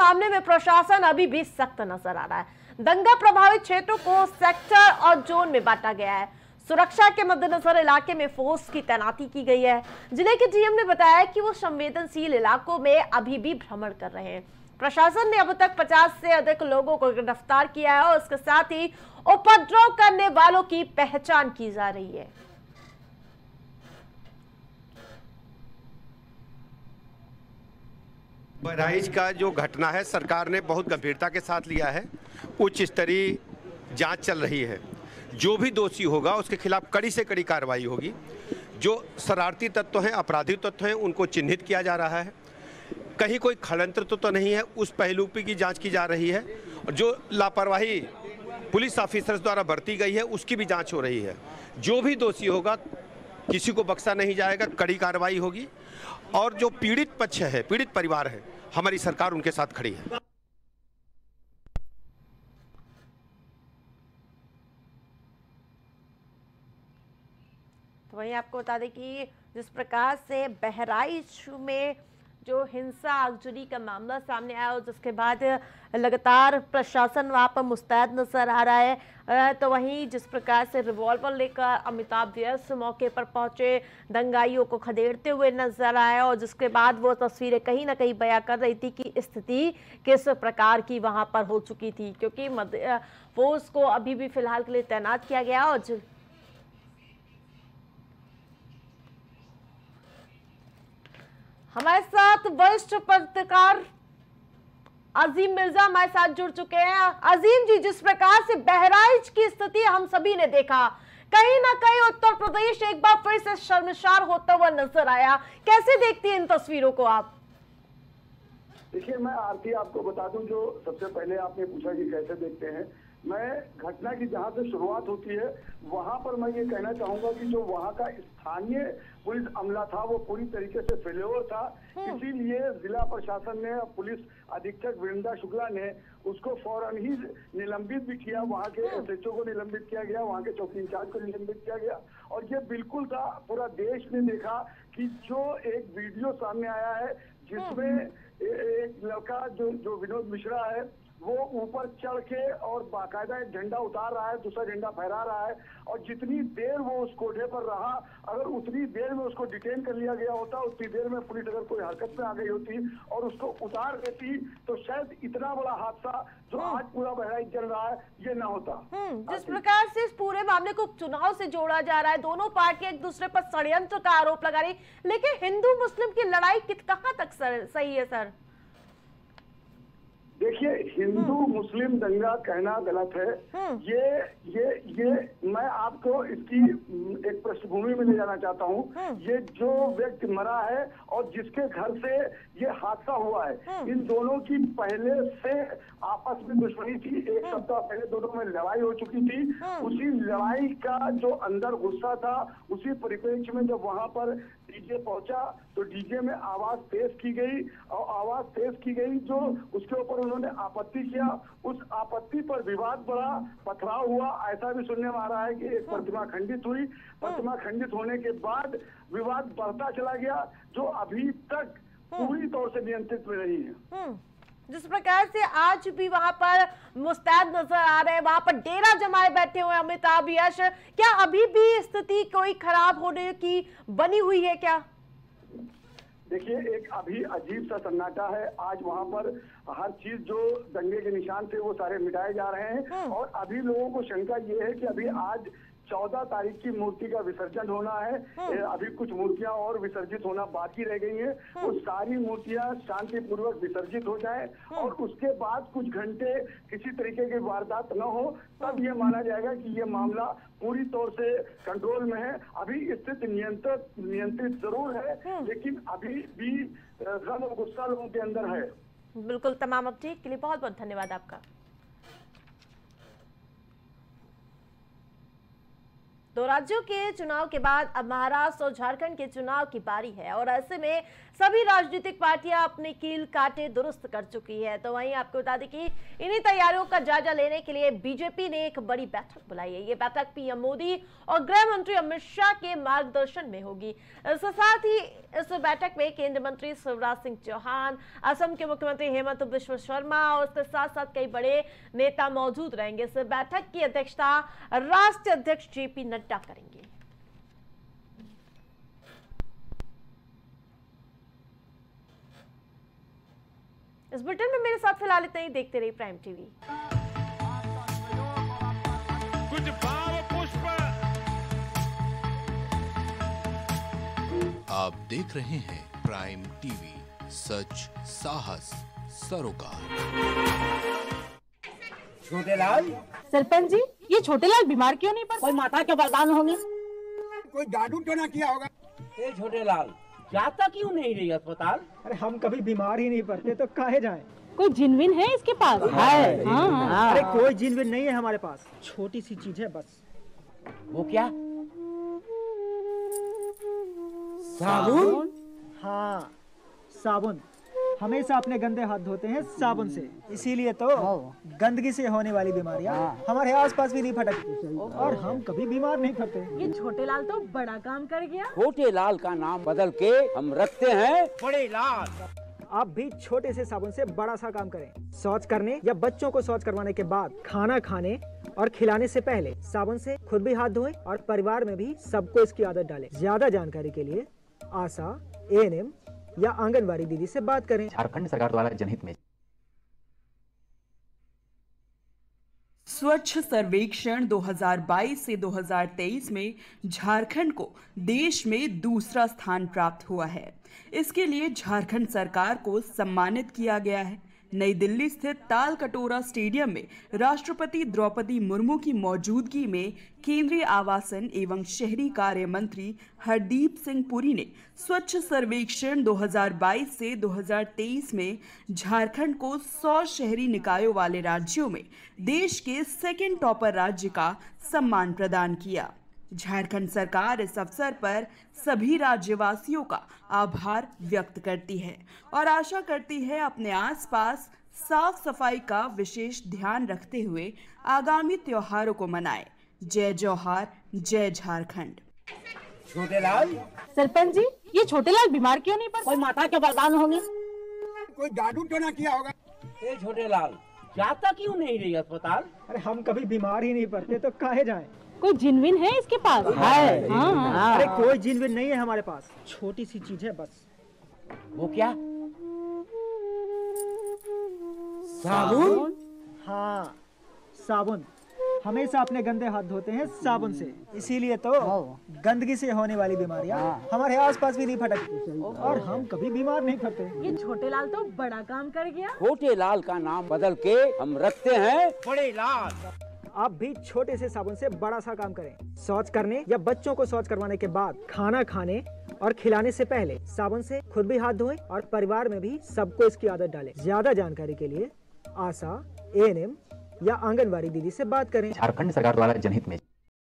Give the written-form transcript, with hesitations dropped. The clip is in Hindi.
मामले में प्रशासन अभी भी सख्त नजर आ रहा है। दंगा प्रभावित क्षेत्रों को सेक्टर और जोन में बांटा गया है। सुरक्षा के मद्देनजर इलाके में फोर्स की तैनाती की गई है। जिले के डीएम ने बताया कि वो संवेदनशील इलाकों में अभी भी भ्रमण कर रहे हैं। प्रशासन ने अब तक 50 से अधिक लोगों को गिरफ्तार किया है और इसके साथ ही उपद्रव करने वालों की पहचान की जा रही है। बहराइच का जो घटना है सरकार ने बहुत गंभीरता के साथ लिया है। उच्च स्तरीय जांच चल रही है। जो भी दोषी होगा उसके खिलाफ कड़ी से कड़ी कार्रवाई होगी। जो शरारती तत्व हैं, अपराधी तत्व हैं, उनको चिन्हित किया जा रहा है। कहीं कोई षड्यंत्र तो नहीं है, उस पहलू की जांच की जा रही है। और जो लापरवाही पुलिस ऑफिसर्स द्वारा बरती गई है उसकी भी जांच हो रही है। जो भी दोषी होगा किसी को बख्शा नहीं जाएगा, कड़ी कार्रवाई होगी। और जो पीड़ित पक्ष है, पीड़ित परिवार है, हमारी सरकार उनके साथ खड़ी है। तो वहीं आपको बता दें कि जिस प्रकार से बहराइच में जो हिंसा आगजनी का मामला सामने आया और जिसके बाद लगातार प्रशासन वहां पर मुस्तैद नजर आ रहा है, तो वहीं जिस प्रकार से रिवॉल्वर लेकर अमिताभ व्यस्त मौके पर पहुंचे, दंगाइयों को खदेड़ते हुए नजर आए और जिसके बाद वो तस्वीरें कहीं ना कहीं बयां कर रही थी कि स्थिति किस प्रकार की वहां पर हो चुकी थी, क्योंकि फोर्स को अभी भी फिलहाल के लिए तैनात किया गया। और हमारे साथ वरिष्ठ पत्रकार अजीम मिर्जा हमारे साथ जुड़ चुके हैं। अजीम जी, जिस प्रकार से बहराइच की स्थिति हम सभी ने देखा, कहीं ना कहीं उत्तर प्रदेश एक बार फिर से शर्मसार होता हुआ नजर आया। कैसे देखती हैं इन तस्वीरों को आप? देखिए, मैं आरती आपको बता दूं, जो सबसे पहले आपने पूछा कि कैसे देखते हैं, मैं घटना की जहां से शुरुआत होती है वहां पर मैं ये कहना चाहूंगा कि जो वहां का स्थानीय पुलिस अमला था वो पूरी तरीके से फेल्योर था। इसीलिए जिला प्रशासन ने, पुलिस अधीक्षक वृंदा शुक्ला ने उसको फौरन ही निलंबित भी किया। वहां के एसएचओ को निलंबित किया गया, वहां के चौकी इंचार्ज को निलंबित किया गया। और ये बिल्कुल था, पूरा देश ने देखा कि जो एक वीडियो सामने आया है जिसमें एक लड़का जो विनोद मिश्रा है वो ऊपर चढ़ के और बाकायदा एक झंडा उतार रहा है, दूसरा झंडा फहरा रहा है। और जितनी देर वो उस कोठे पर रहा, अगर उतनी देर में उसको डिटेन कर लिया गया होता, उतनी देर में पुलिस अगर कोई हरकत में आ गई होती और उसको उतार देती तो शायद इतना बड़ा हादसा जो आज पूरा बहराइच चल रहा है ये ना होता। जिस प्रकार से इस पूरे मामले को चुनाव से जोड़ा जा रहा है, दोनों पार्टियां एक दूसरे पर षड्यंत्र का आरोप लगा रही, लेकिन हिंदू मुस्लिम की लड़ाई कहां तक सही है सर? देखिए, हिंदू मुस्लिम दंगा कहना गलत है। ये मैं आपको इसकी एक पृष्ठभूमि में ले जाना चाहता हूँ। ये जो व्यक्ति मरा है और जिसके घर से ये हादसा हुआ है, इन दोनों की पहले से आपस में दुश्मनी थी। एक सप्ताह पहले दोनों में लड़ाई हो चुकी थी। उसी लड़ाई का जो अंदर गुस्सा था, उसी परिप्रेक्ष्य में जब वहां पर डीजे पहुंचा तो डीजे में आवाज तेज की गई और आवाज तेज की गई जो उसके ऊपर उन्होंने आपत्ति किया। उस आपत्ति पर विवाद बढ़ा, पथराव हुआ। ऐसा भी सुनने में आ रहा है कि एक प्रतिमा खंडित हुई। प्रतिमा खंडित होने के बाद विवाद बढ़ता चला गया, जो अभी तक पूरी तौर से नियंत्रित में रही है। जिस प्रकार से आज भी वहां पर मुस्तैद नजर आ रहे हैं, वहां पर डेरा जमाए बैठे हुए अमिताभ यश, क्या अभी भी स्थिति कोई खराब होने की बनी हुई है क्या? देखिए, एक अभी अजीब सा सन्नाटा है। आज वहां पर हर चीज जो दंगे के निशान थे वो सारे मिटाए जा रहे हैं। और अभी लोगों को शंका ये है कि अभी आज 14 तारीख की मूर्ति का विसर्जन होना है। अभी कुछ मूर्तियां और विसर्जित होना बाकी रह गई हैं। वो सारी मूर्तियां शांतिपूर्वक विसर्जित हो जाएं और उसके बाद कुछ घंटे किसी तरीके की वारदात न हो, तब ये माना जाएगा कि ये मामला पूरी तौर से कंट्रोल में है। अभी स्थिति नियंत्रित जरूर है, लेकिन अभी भी गम और गुस्सा लोगों के अंदर है। बिल्कुल, तमाम अपडेट के लिए बहुत बहुत धन्यवाद आपका। दो राज्यों के चुनाव के बाद अब महाराष्ट्र और झारखंड के चुनाव की बारी है और ऐसे में सभी राजनीतिक पार्टियां अपने कील काटे दुरुस्त कर चुकी है। तो वहीं आपको बता दें कि इन्हीं तैयारियों का जायजा लेने के लिए बीजेपी ने एक बड़ी बैठक बुलाई है। ये बैठक पीएम मोदी और गृह मंत्री अमित शाह के मार्गदर्शन में होगी। इसके साथ ही इस बैठक में केंद्रीय मंत्री शिवराज सिंह चौहान, असम के मुख्यमंत्री हेमंत बिश्व शर्मा और उसके साथ साथ कई बड़े नेता मौजूद रहेंगे। इस बैठक की अध्यक्षता राष्ट्रीय अध्यक्ष जेपी नड्डा करेंगे। इस बुलेटिन में मेरे साथ फिलहाल इतना ही। देखते रहिए प्राइम टीवी। कुछ भाव पुष्प। आप देख रहे हैं प्राइम टीवी, सच साहस सरोकार। छोटेलाल, सरपंच जी, ये छोटेलाल बीमार क्यों नहीं पड़ता? कोई माता के वरदान होंगे। कोई जादू तो ना किया होगा। ए छोटेलाल, जाता क्यों नहीं रही अस्पताल? अरे हम कभी बीमार ही नहीं पड़ते तो काहे जाएं? कोई जिनविन है इसके पास? है। हाँ। अरे कोई जिनविन नहीं है हमारे पास, छोटी सी चीज है बस। वो क्या? साबुन? हाँ, साबुन। हमेशा अपने गंदे हाथ धोते हैं साबुन से, इसीलिए तो गंदगी से होने वाली बीमारियाँ हमारे आसपास भी नहीं फटकती और हम कभी बीमार नहीं पड़ते। ये छोटेलाल तो बड़ा काम कर गया। छोटेलाल का नाम बदल के हम रखते हैं बड़े लाल। आप भी छोटे से साबुन से बड़ा सा काम करें। शौच करने या बच्चों को शौच करवाने के बाद, खाना खाने और खिलाने से पहले साबुन से खुद भी हाथ धोएं और परिवार में भी सबको इसकी आदत डालें। ज्यादा जानकारी के लिए आशा, एएनएम या आंगनवाड़ी दीदी से बात करें। झारखंड सरकार द्वारा जनहित में स्वच्छ सर्वेक्षण 2022 से 2023 में झारखंड को देश में दूसरा स्थान प्राप्त हुआ है। इसके लिए झारखंड सरकार को सम्मानित किया गया है। नई दिल्ली स्थित ताल कटोरा स्टेडियम में राष्ट्रपति द्रौपदी मुर्मू की मौजूदगी में केंद्रीय आवासन एवं शहरी कार्य मंत्री हरदीप सिंह पुरी ने स्वच्छ सर्वेक्षण 2022 से 2023 में झारखंड को 100 शहरी निकायों वाले राज्यों में देश के सेकंड टॉपर राज्य का सम्मान प्रदान किया। झारखंड सरकार इस अवसर पर सभी राज्यवासियों का आभार व्यक्त करती है और आशा करती है अपने आसपास साफ सफाई का विशेष ध्यान रखते हुए आगामी त्योहारों को मनाए। जय जौहार, जय झारखंड। छोटेलाल, सरपंच जी, ये छोटेलाल बीमार क्यों नहीं पड़ता? कोई माता के वरदान होंगे। कोई जादू तो ना किया होगा। ए छोटेलाल, जाता क्यों नहीं रही अस्पताल? अरे हम कभी बीमार ही नहीं पड़ते तो काहे जाएं? कोई जिनविन है इसके पास? है। हाँ। अरे कोई जिनविन नहीं है हमारे पास, छोटी सी चीज है बस। वो क्या? साबुन? हाँ, साबुन। हमेशा अपने गंदे हाथ धोते हैं साबुन से, इसीलिए तो गंदगी से होने वाली बीमारियाँ हमारे आसपास भी नहीं फटकती और हम कभी बीमार नहीं पड़ते। ये छोटेलाल तो बड़ा काम कर गया। छोटेलाल का नाम बदल के हम रखते हैं बड़े लाल। आप भी छोटे से साबुन से बड़ा सा काम करें। शौच करने या बच्चों को शौच करवाने के बाद, खाना खाने और खिलाने से पहले साबुन से खुद भी हाथ धोएं और परिवार में भी सबको इसकी आदत डालें। ज्यादा जानकारी के लिए आशा, एएनएम या आंगनवाड़ी दीदी से बात करें। झारखंड सरकार द्वारा जनहित में